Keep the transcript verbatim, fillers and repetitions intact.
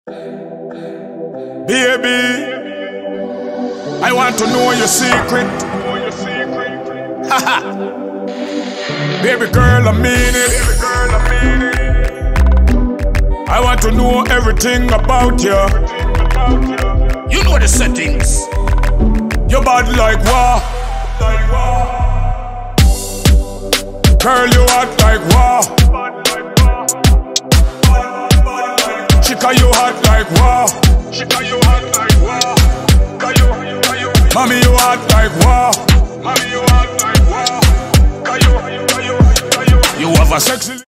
Baby, I want to know your secret. Haha. Baby girl, I mean it. I want to know everything about you. You know the settings. Your body like wow. Girl, you hot like wow. Chica, you hot like wow. Chica, you hot like wow. Kayo, kayo. Mommy, you hot like wow. Mommy, you hot like wow. Kayo, kayo, kayo. You have a sexy